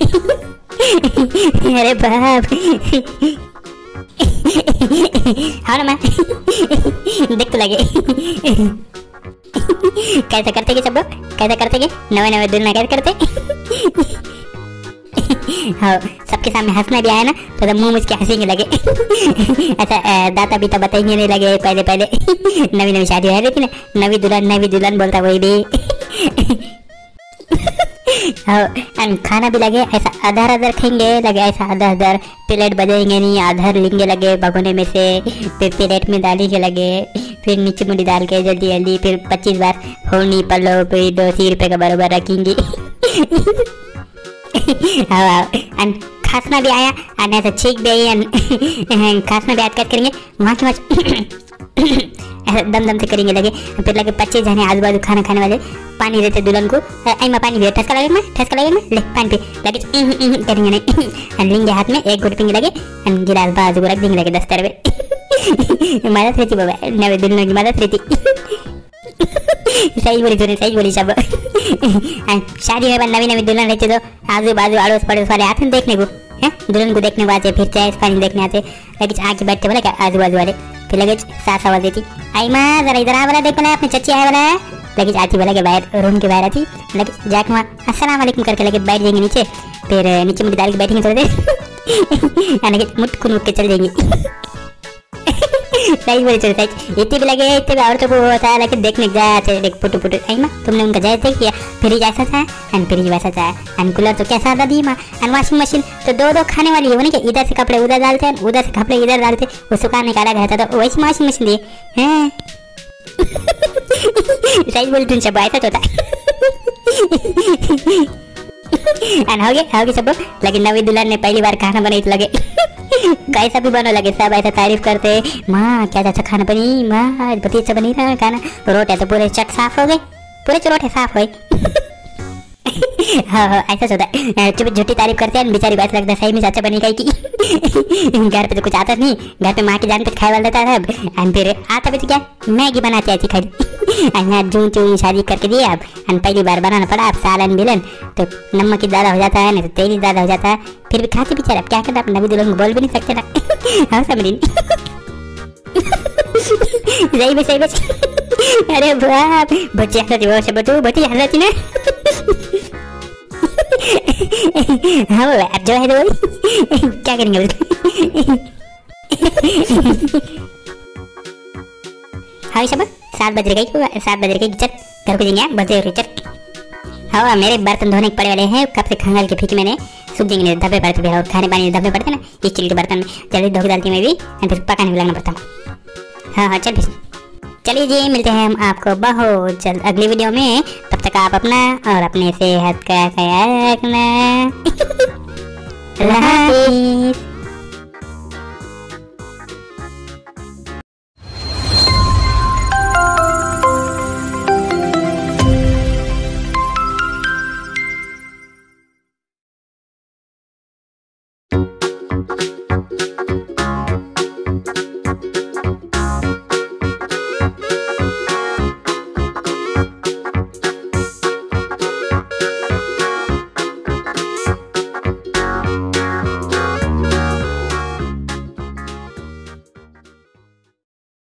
अरे बाप। हाँ ना मैं देख तो लगे। कैसा करते के सब लोग, कैसा करते के नवे नवे दुल्हन कैसे करते। हाँ सबके सामने हंसना भी आया ना तो मुंह मुझके हंसेंगे लगे। अच्छा दाता भी तो बताएंगे नहीं लगे पहले पहले। नवी नवी शादी है लेकिन नवी दुल्हन बोलता वही भी। हाँ खाना भी लगे ऐसा आधार खाएंगे लगे, ऐसा आधार प्लेट बजाएंगे नहीं, आधार लेंगे लगे भगोने में से, फिर प्लेट में डालेंगे लगे, फिर नीचे मुड़ी डाल के जल्दी जल्दी फिर 25 बार होनी पल्लो फिर 200 रुपये का बराबर रखेंगे। खांसना भी आया और ऐसा छींक भी आई। खांसना भी याद करेंगे वहाँ के वहाँ ऐसा दम से करेंगे लगे। फिर लगे 25 जने आजू बाजू खाना खाने वाले पानी देते दुल्हन को। आई पानी भी ठसका लगे मैं ले पानी पे लगे करेंगे नहीं। लेंगे हाथ में एक घुट पींगे लगे गिलास बाजू को रख देंगे लगे 10 रुपये। मदद रहती बाबा नवे दुल्हनों की मदद रहती। सही बोली सब। शादी में नवी दुल्हन रहती तो आजू बाजू अड़ोस पड़ोस वाले आते देखने को, है दुल्हन को देखने को आते, फिर चाय पानी देखने आते लगे आके बैठते बोले क्या आजू बाजू वाले। फिर लगे सास आवाज देती आई माँ जरा इधर आ वाला देखो ना अपने चच्ची आए वाला। लगे आती बोला के बाहर रूम के बाहर आती लगे जाके वहाँ अस्सलाम वालेकुम करके लगे बैठ जाएंगे नीचे, फिर नीचे मुझे डाल के बैठेंगे थोड़ी देर। लगे मुट्ठ के चल जाएंगे। सही बोली चल सही। इतने भी लगे इतने भी औरतों को होता है लेकिन देखने जाते देख पुटू आई माँ तुमने उनका जैसे किया, फ्रिज ऐसा था एंड फ्रिज वैसा था एंड कूलर तो कैसा था दी माँ एंड वॉशिंग मशीन तो दो खाने वाली है वो नहीं कि इधर से कपड़े उधर डालते हैं उधर से कपड़े इधर डालते, वो सुखाने का अलग रहता तो वैसी वॉशिंग मशीन दी है। सही बोली तुम सब ऐसा होता एंड हो गए सब लेकिन नवी दुल्हन ने पहली बार खाना बनाई तो लगे कैसा भी बनो लगे सब ऐसा तारीफ करते माँ क्या अच्छा खाना बनी माँ बहुत अच्छा बनी था खाना। रोटे तो पूरे चट साफ हो गए, पूरे चरोटे साफ हो गए। हाँ ऐसा होता है झूठी तारीफ करते हैं बेचारी बात लगता है सही में अच्छा बनी गई की। घर पे तो कुछ आता नहीं, घर पे माँ के जान पे खाए वाला था सब एंड फिर आता भी तो क्या मैगी बनाते ऐसी खाली जून शादी करके दिए अब एंड पहली बार बनाना पड़ा अब सालन बिलन तो नमक ही ज़्यादा हो जाता है नहीं तो तेल ही ज़्यादा हो जाता है, फिर भी खाते बेचारे अब क्या करता है नवी दुल्हन को बोल भी नहीं सकते ना। हाँ समझी। सही बस। अरे बाप बच्चे हंसती वो सब तू बच्ची हंसती ना। हाँ अब जो है तो क्या करेंगे हाँ सब 7 बज रहे चल घर को जाएंगे बजे चल। हाँ मेरे बर्तन धोने के पड़े वाले हैं कब से खंगाल के फीके मैंने सूख देंगे धब्बे पड़ते और खाने पानी धब्बे पड़ते ना स्टील के बर्तन में जल्दी धो के डालती मैं भी फिर पकाने भी लगना पड़ता हूँ। हाँ चल चलिए जी मिलते हैं हम आपको बहुत जल्द अगली वीडियो में, तब तक आप अपना और अपने सेहत का ख्याल रखना। अल्लाह हाफिज़।